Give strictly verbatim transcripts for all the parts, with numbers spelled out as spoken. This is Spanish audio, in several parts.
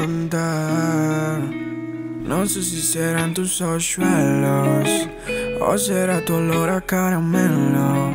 contar. No sé si serán tus hoyuelos o será tu olor a caramelo.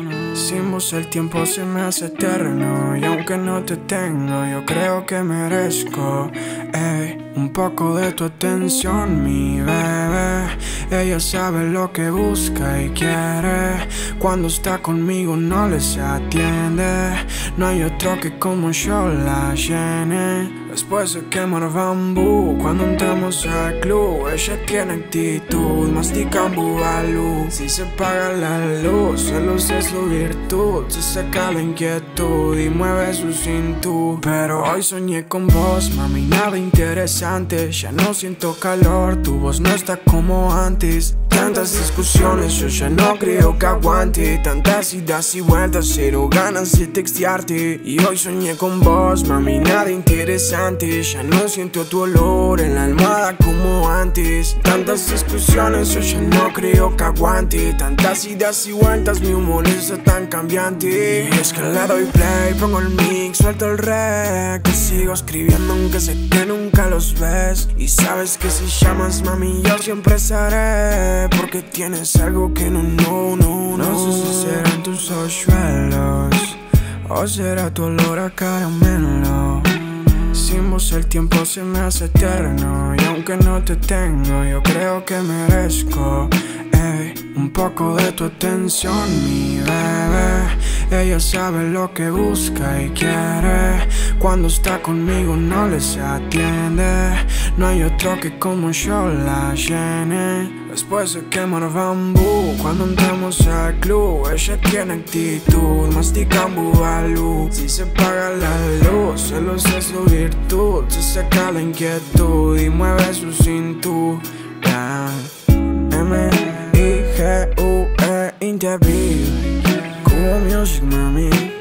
Sin vos el tiempo se me hace eterno, y aunque no te tengo, yo creo que merezco ey, un poco de tu atención, mi bebé. Ella sabe lo que busca y quiere. Cuando está conmigo no les atiende. No hay otro que como yo la llene. Después de quemar bambú, cuando entramos al club, ella tiene actitud, mastica un bubalú. Si se apaga la luz, celos es su virtud. Se saca la inquietud y mueve su cintura. Pero hoy soñé con vos, mami, nada interesante. Ya no siento calor, tu voz no está como antes. Tantas discusiones, yo ya no creo que aguante. Tantas idas y vueltas, cero ganas de textearte. Y hoy soñé con vos, mami, nada interesante. Ya no siento tu olor en la almohada como antes. Tantas discusiones, yo ya no creo que aguante. Tantas idas y vueltas, mi humor está tan cambiante. Y es que le doy play, pongo el mix, suelto el rec. Que sigo escribiendo aunque sé que nunca los ves. Y sabes que si llamas, mami, yo siempre estaré. Porque tienes algo que no, no, no, no. No sé si serán tus hoyuelos o será tu olor a caramelo. Sin vos el tiempo se me hace eterno, y aunque no te tengo, yo creo que merezco ey, un poco de tu atención, mi bebé. Ella sabe lo que busca y quiere. Cuando está conmigo no les atiende. No hay otro que como yo la llene. Después de quemar bambú, cuando entramos al club, ella tiene actitud, mastica un bubalú. Si se apaga la luz, celos es su virtud. Se saca la inquietud y mueve su cintura. M I G U E Interview Cool Music, mami.